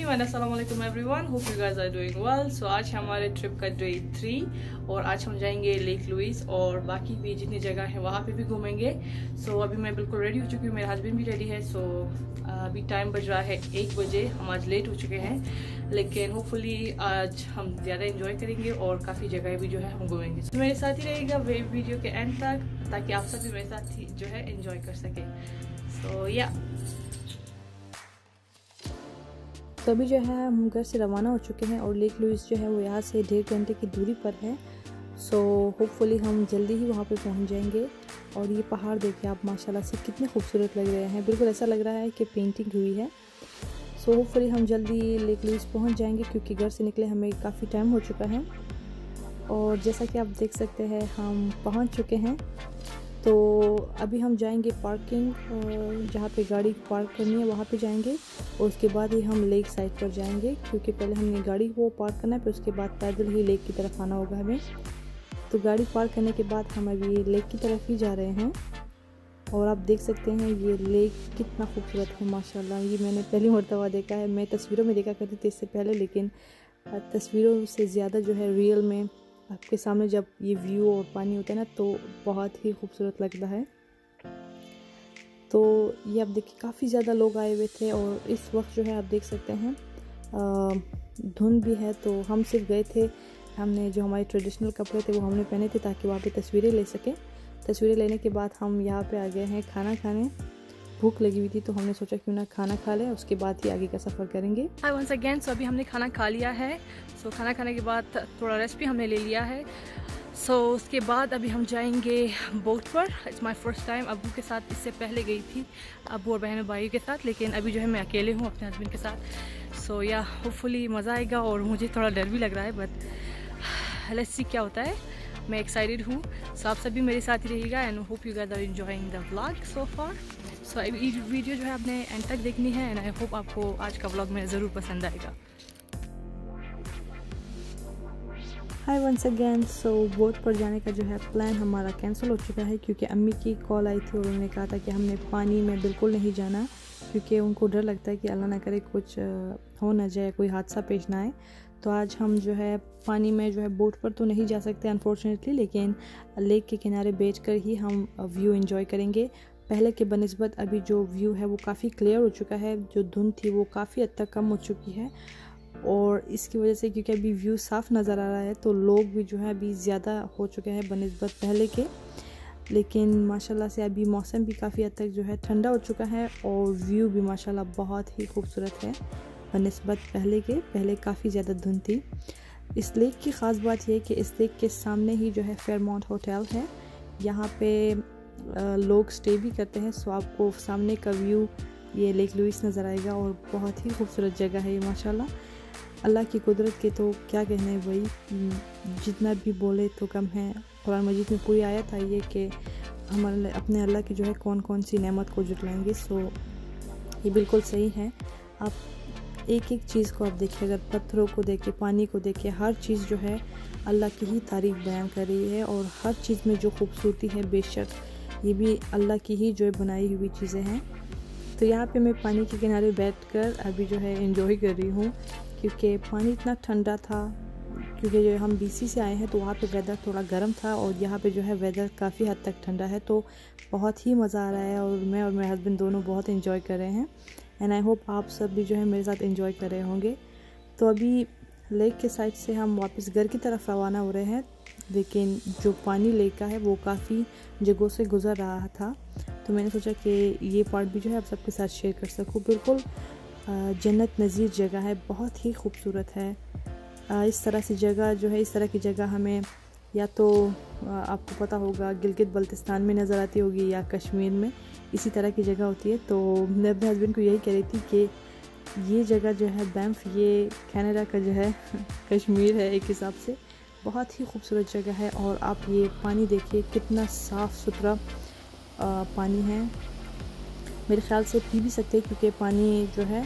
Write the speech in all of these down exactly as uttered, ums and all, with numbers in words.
And अस्सलाम वालेकुम everyone, hope you guys are doing well. So आज है हमारे ट्रिप का डे थ्री और आज हम जाएंगे लेक लुइस और बाकी भी जितनी जगह है वहाँ पे भी घूमेंगे। सो so, अभी मैं बिल्कुल रेडी हो चुकी हूँ, मेरा हस्बैंड भी रेडी है। सो so, अभी टाइम बज रहा है एक बजे, हम आज लेट हो चुके हैं लेकिन होपफुली आज हम ज़्यादा इंजॉय करेंगे और काफ़ी जगह भी जो है हम घूमेंगे। तो मेरे साथ ही रहेगा वे वीडियो के एंड तक ताकि आप सभी मेरे साथ ही जो है इंजॉय कर सकें। सो या तो अभी जो है हम घर से रवाना हो चुके हैं और लेक लुइस जो है वो यहाँ से डेढ़ घंटे की दूरी पर है। सो होपफुली हम जल्दी ही वहाँ पे पहुँच जाएंगे। और ये पहाड़ देखिए आप माशाल्लाह से कितने खूबसूरत लग रहे हैं, बिल्कुल ऐसा लग रहा है कि पेंटिंग हुई है। सो होपफुली हम जल्दी लेक लुइस पहुँच जाएंगे क्योंकि घर से निकले हमें काफ़ी टाइम हो चुका है। और जैसा कि आप देख सकते हैं हम पहुँच चुके हैं। तो अभी हम जाएंगे पार्किंग, जहाँ पे गाड़ी पार्क करनी है वहाँ पे जाएंगे और उसके बाद ही हम लेक साइड पर जाएंगे क्योंकि पहले हमने गाड़ी को पार्क करना है, फिर उसके बाद पैदल ही लेक की तरफ आना होगा हमें। तो गाड़ी पार्क करने के बाद हम अभी लेक की तरफ ही जा रहे हैं। और आप देख सकते हैं ये लेक कितना खूबसूरत है माशाल्लाह। ये मैंने पहली मरतबा देखा है, मैं तस्वीरों में देखा करती थी इससे पहले, लेकिन तस्वीरों से ज़्यादा जो है रियल में आपके सामने जब ये व्यू और पानी होता है ना तो बहुत ही खूबसूरत लगता है। तो ये आप देखिए काफ़ी ज़्यादा लोग आए हुए थे और इस वक्त जो है आप देख सकते हैं धुंध भी है। तो हम सिर्फ गए थे, हमने जो हमारे ट्रेडिशनल कपड़े थे वो हमने पहने थे ताकि वहाँ पे तस्वीरें ले सकें। तस्वीरें लेने के बाद हम यहाँ पे आ गए हैं खाना खाने। भूख लगी हुई थी तो हमने सोचा क्यों ना खाना खा लें, उसके बाद ही आगे का सफ़र करेंगे। हाय वंस अगेन। सो अभी हमने खाना खा लिया है। सो so, खाना खाने के बाद थोड़ा रेस्ट भी हमने ले लिया है। सो so, उसके बाद अभी हम जाएंगे बोट पर। It's my first time. Abu के साथ इससे पहले गई थी, अबू और बहन भाई के साथ, लेकिन अभी जो है मैं अकेले हूँ अपने हस्बैंड के साथ। सो so, या होपफुली मज़ा आएगा और मुझे थोड़ा डर भी लग रहा है, बट लेट्स सी क्या होता है। मैं एक्साइटेड हूँ। सो आप सभी मेरे साथ ही रहिएगा and hope you guys are enjoying the vlog so far. So ये वीडियो जो है आपने एंड तक देखनी है एंड आई होप आपको आज का व्लॉग में ज़रूर पसंद आएगा। Hi once again. So boat पर जाने का जो है प्लान हमारा कैंसिल हो चुका है क्योंकि अम्मी की कॉल आई थी और उन्होंने कहा था कि हमने पानी में बिल्कुल नहीं जाना क्योंकि उनको डर लगता है कि अल्लाह ना करे कुछ हो ना जाए, कोई हादसा पेश ना आए। तो आज हम जो है पानी में जो है बोट पर तो नहीं जा सकते अनफॉर्चुनेटली, लेकिन लेक के किनारे बैठकर ही हम व्यू एंजॉय करेंगे। पहले के बनिस्बत अभी जो व्यू है वो काफ़ी क्लियर हो चुका है, जो धुंध थी वो काफ़ी हद तक कम हो चुकी है और इसकी वजह से क्योंकि अभी व्यू साफ़ नज़र आ रहा है तो लोग भी जो है अभी ज़्यादा हो चुके हैं बनिस्बत पहले के। लेकिन माशाल्लाह से अभी मौसम भी काफ़ी हद तक जो है ठंडा हो चुका है और व्यू भी माशाल्लाह बहुत ही खूबसूरत है बनिस्बत पहले के। पहले काफ़ी ज़्यादा धुंध थी। इस लेक की ख़ास बात यह है कि इस लेक के सामने ही जो है फेयरमाउंट होटल है, यहाँ पे लोग स्टे भी करते हैं। सो आपको सामने का व्यू ये लेक लुइस नज़र आएगा और बहुत ही खूबसूरत जगह है ये माशाल्लाह। अल्लाह की कुदरत के तो क्या कहने भाई, जितना भी बोले तो कम है। कुरान मजीद में पूरी आयत आई है कि हम अपने अल्लाह की जो है कौन कौन सी नेमत को जुटलाएंगे। सो ये बिल्कुल सही है। आप एक एक चीज़ को आप देखिए, अगर पत्थरों को देखिए, पानी को देखिए, हर चीज़ जो है अल्लाह की ही तारीफ़ बयान कर रही है और हर चीज़ में जो खूबसूरती है बेशक ये भी अल्लाह की ही जो बनाई हुई चीज़ें हैं। तो यहाँ पे मैं पानी के किनारे बैठकर अभी जो है एंजॉय कर रही हूँ क्योंकि पानी इतना ठंडा था। क्योंकि जो हम बीसी से आए हैं तो वहाँ पे वेदर थोड़ा गर्म था और यहाँ पे जो है वेदर काफ़ी हद तक ठंडा है, तो बहुत ही मज़ा आ रहा है और मैं और मेरे हस्बैंड दोनों बहुत एंजॉय कर रहे हैं एंड आई होप आप सब भी जो है मेरे साथ एंजॉय कर रहे होंगे। तो अभी लेक के साइड से हम वापस घर की तरफ रवाना हो रहे हैं, लेकिन जो पानी लेक का है वो काफ़ी जगहों से गुज़र रहा था तो मैंने सोचा कि ये पार्ट भी जो है आप सबके साथ शेयर कर सकूँ। बिल्कुल जन्नत नज़ीर जगह है, बहुत ही खूबसूरत है। इस तरह से जगह जो है, इस तरह की जगह हमें या तो आपको पता होगा गिलगित बल्तिस्तान में नज़र आती होगी या कश्मीर में इसी तरह की जगह होती है। तो मैं अपने हस्बैंड को यही कह रही थी कि ये जगह जो है बैंफ, ये कनाडा का जो है कश्मीर है एक हिसाब से, बहुत ही खूबसूरत जगह है। और आप ये पानी देखिए कितना साफ़ सुथरा पानी है, मेरे ख्याल से पी भी सकते हैं क्योंकि पानी जो है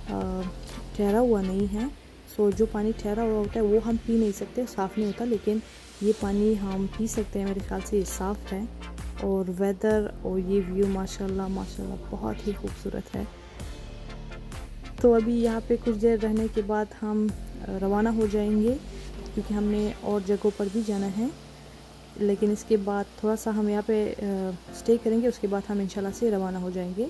ठहरा हुआ नहीं है। सो जो पानी ठहरा हुआ होता है वो हम पी नहीं सकते, साफ़ नहीं होता, लेकिन ये पानी हम पी सकते हैं। मेरे ख्याल से ये साफ़ है और वेदर और ये व्यू माशाल्लाह माशाल्लाह बहुत ही खूबसूरत है। तो अभी यहाँ पे कुछ देर रहने के बाद हम रवाना हो जाएंगे, क्योंकि हमने और जगहों पर भी जाना है। लेकिन इसके बाद थोड़ा सा हम यहाँ पे स्टे करेंगे, उसके बाद हम इंशाल्लाह से रवाना हो जाएंगे।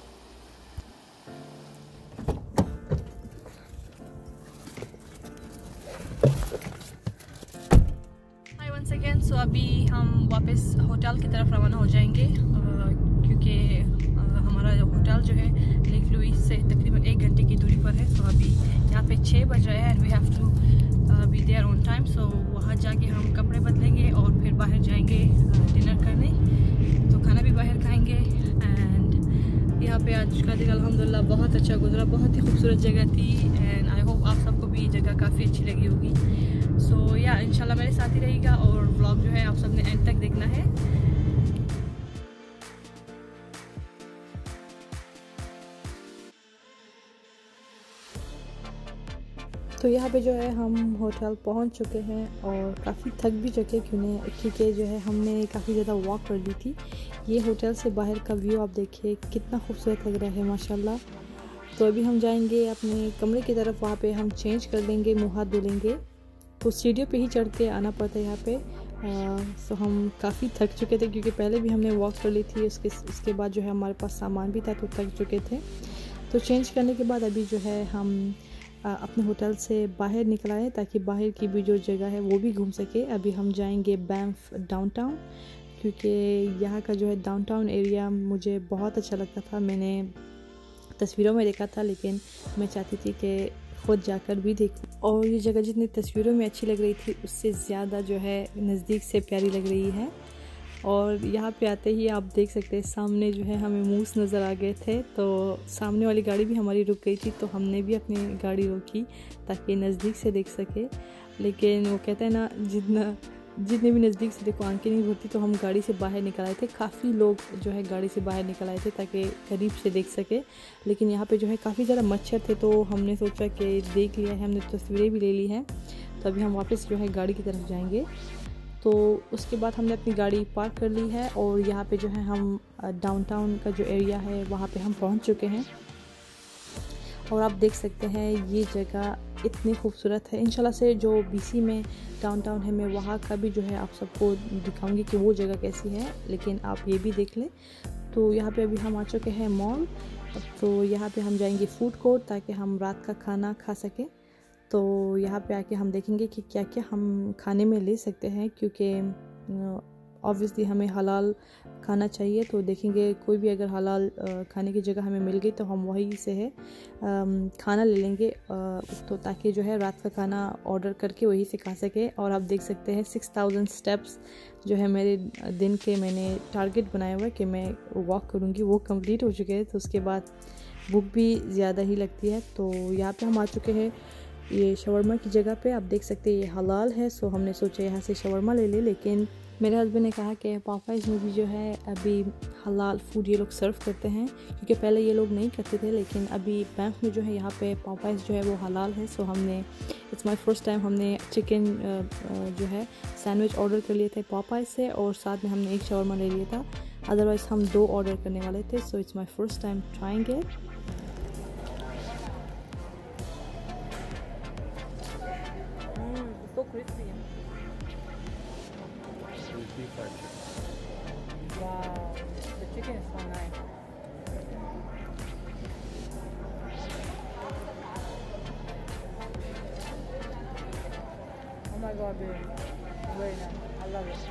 हाय वंस अगेन। सो अभी हम वापस होटल की तरफ रवाना हो जाएंगे, क्योंकि हमारा होटल जो है लेक लुइस से तकरीबन एक घंटे की दूरी पर है। सो अभी यहाँ पे छः बज रहे हैं and we have to be there on time. So वहाँ जाके हम कपड़े बदलेंगे और फिर बाहर जाएंगे डिनर करने, तो खाना भी बाहर खाएंगे। एंड यहाँ पे आज का दिन अल्हम्दुलिल्लाह बहुत अच्छा गुजरा, बहुत ही खूबसूरत जगह थी एंड आई होप आप सबको भी ये जगह काफ़ी अच्छी लगी होगी। सो या इंशाल्लाह मेरे साथ ही रहेगा और व्लॉग जो है आप सबने एंड तक देखना है। तो यहाँ पे जो है हम होटल पहुँच चुके हैं और काफ़ी थक भी चुके, क्योंकि क्योंकि जो है हमने काफ़ी ज़्यादा वॉक कर ली थी। ये होटल से बाहर का व्यू आप देखिए कितना खूबसूरत लग रहा है माशाल्लाह। तो अभी हम जाएंगे अपने कमरे की तरफ, वहाँ पे हम चेंज कर लेंगे, मुँह हाथ धो लेंगे। तो सीढ़ियों पे ही चढ़ के आना पड़ता है यहाँ पे। सो हम काफ़ी थक चुके थे, क्योंकि पहले भी हमने वॉक कर ली थी, उसके उसके बाद जो है हमारे पास सामान भी था, तो थक चुके थे। तो चेंज करने के बाद अभी जो है हम अपने होटल से बाहर निकल आए, ताकि बाहर की भी जो जगह है वो भी घूम सके। अभी हम जाएंगे बैंफ डाउनटाउन, क्योंकि यहाँ का जो है डाउनटाउन एरिया मुझे बहुत अच्छा लगता था। मैंने तस्वीरों में देखा था, लेकिन मैं चाहती थी कि खुद जाकर भी देखूं। और ये जगह जितनी तस्वीरों में अच्छी लग रही थी, उससे ज़्यादा जो है नज़दीक से प्यारी लग रही है। और यहाँ पे आते ही आप देख सकते हैं सामने जो है हमें मूस नज़र आ गए थे, तो सामने वाली गाड़ी भी हमारी रुक गई थी, तो हमने भी अपनी गाड़ी रोकी ताकि नज़दीक से देख सके। लेकिन वो कहते हैं ना, जितना जितने भी नज़दीक से देखो आंखें नहीं भरती, तो हम गाड़ी से बाहर निकल आए थे। काफ़ी लोग जो है गाड़ी से बाहर निकल आए थे ताकि करीब से देख सके। लेकिन यहाँ पे जो है काफ़ी ज़्यादा मच्छर थे, तो हमने सोचा कि देख लिया है, हमने तस्वीरें भी ले ली हैं। तो अभी हम वापस जो है गाड़ी की तरफ जाएंगे। तो उसके बाद हमने अपनी गाड़ी पार्क कर ली है और यहाँ पे जो है हम डाउनटाउन का जो एरिया है वहाँ पे हम पहुँच चुके हैं। और आप देख सकते हैं ये जगह इतनी खूबसूरत है। इंशाल्लाह से जो बीसी में डाउनटाउन है, मैं वहाँ का भी जो है आप सबको दिखाऊंगी कि वो जगह कैसी है, लेकिन आप ये भी देख लें। तो यहाँ पे अभी हम आ चुके हैं मॉल। तो यहाँ पे हम जाएंगे फूड कोर्ट, ताकि हम रात का खाना खा सकें। तो यहाँ पे आके हम देखेंगे कि क्या क्या हम खाने में ले सकते हैं, क्योंकि ऑब्वियसली हमें हलाल खाना चाहिए। तो देखेंगे कोई भी अगर हलाल खाने की जगह हमें मिल गई तो हम वहीं से है खाना ले लेंगे, तो ताकि जो है रात का खाना ऑर्डर करके वहीं से खा सके। और आप देख सकते हैं सिक्स थाउजेंड स्टेप्स जो है मेरे दिन के मैंने टारगेट बनाया हुआ है कि मैं वॉक करूँगी, वो कंप्लीट हो चुके हैं। तो उसके बाद भूख भी ज़्यादा ही लगती है। तो यहाँ पे हम आ चुके हैं ये शवरमा की जगह पे। आप देख सकते हैं ये हलाल है, सो हमने सोचा यहाँ से शवरमा ले ले। लेकिन मेरे हस्बैंड ने कहा कि पॉपाइज़ में भी जो है अभी हलाल फूड ये लोग सर्व करते हैं, क्योंकि पहले ये लोग नहीं करते थे, लेकिन अभी बैंक में जो है यहाँ पे पॉपाइज़ जो है वो हलाल है। सो हमने इट्स माय फर्स्ट टाइम हमने चिकन जो है सैंडविच ऑर्डर कर लिए थे पॉपाइज़ से, और साथ में हमने एक शवरमा ले लिया था। अदरवाइज़ हम दो ऑर्डर करने वाले थे। So it's my first time trying it. So crispy. Wow, the chicken is so nice. Oh my god, babe. Very nice. I love it.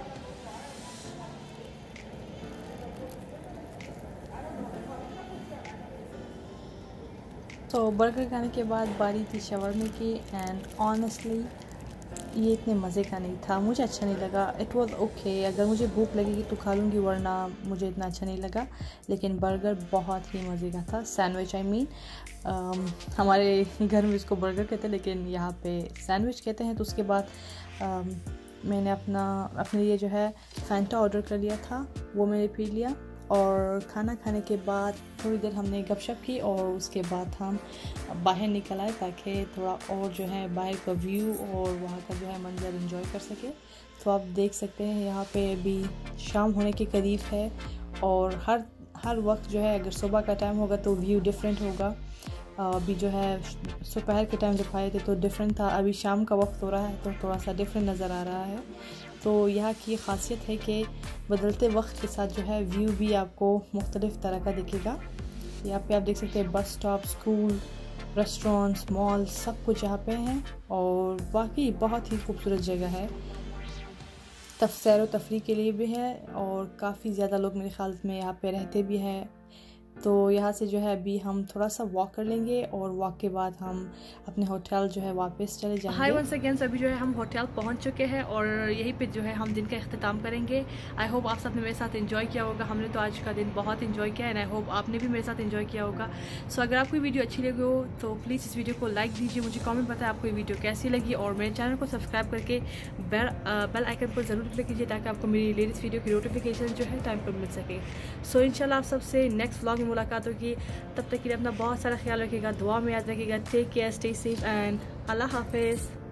तो बर्गर खाने के बाद बारी थी शवरमे की, एंड ऑनेस्टली ये इतने मज़े का नहीं था, मुझे अच्छा नहीं लगा। इट वाज ओके, अगर मुझे भूख लगेगी तो खा लूँगी, वरना मुझे इतना अच्छा नहीं लगा। लेकिन बर्गर बहुत ही मज़े का था, सैंडविच आई मीन। हमारे घर में इसको बर्गर कहते हैं, लेकिन यहाँ पे सैंडविच कहते हैं। तो उसके बाद um, मैंने अपना अपने लिए जो है फैंटा ऑर्डर कर लिया था, वो मैंने पी लिया। और खाना खाने के बाद थोड़ी देर हमने गपशप की, और उसके बाद हम बाहर निकल आए ताकि थोड़ा और जो है बाहर का व्यू और वहाँ का जो है मंजर एंजॉय कर सके। तो आप देख सकते हैं यहाँ पे अभी शाम होने के करीब है, और हर हर वक्त जो है अगर सुबह का टाइम होगा तो व्यू डिफरेंट होगा। अभी जो है दोपहर के टाइम जब आए थे तो डिफरेंट था, अभी शाम का वक्त हो रहा है तो थोड़ा सा डिफरेंट नज़र आ रहा है। तो यहाँ की ख़ासियत है कि बदलते वक्त के साथ जो है व्यू भी आपको मुख्तलिफ़ तरह का दिखेगा। यहाँ पे आप देख सकते हैं bus stop, school, restaurants, mall सब कुछ यहाँ पे हैं और वाकई बहुत ही खूबसूरत जगह है। तफ सैर व तफरी के लिए भी है और काफ़ी ज़्यादा लोग मेरे ख्याल में यहाँ पे रहते भी हैं। तो यहाँ से जो है अभी हम थोड़ा सा वॉक कर लेंगे और वॉक के बाद हम अपने होटल जो है वापस चले जाएंगे। हाय वंस अगेन, अभी जो है हम होटल पहुँच चुके हैं और यहीं पे जो है हम दिन का अख्ताम करेंगे। आई होप आप सबने मेरे साथ एंजॉय किया होगा। हमने तो आज का दिन बहुत एंजॉय किया एंड आई होप आपने भी मेरे साथ एंजॉय किया होगा। सो so, अगर आपको वीडियो अच्छी लगी हो तो प्लीज़ इस वीडियो को लाइक दीजिए, मुझे कॉमेंट बताएं आपको ये वीडियो कैसी लगी और मेरे चैनल को सब्सक्राइब करके बेल बेल आइकन पर ज़रूर क्लिक कीजिए ताकि आपको मेरी लेटेस्ट वीडियो की नोटिफिकेशन जो है टाइम पर मिल सके। सो so, इंशाल्लाह आप सबसे नेक्स्ट व्लॉग में मुलाकात होगी। तब तक के लिए अपना बहुत सारा ख्याल रखिएगा, दुआ में याद रखिएगा। Take care, stay safe and अल्लाह हाफिज़।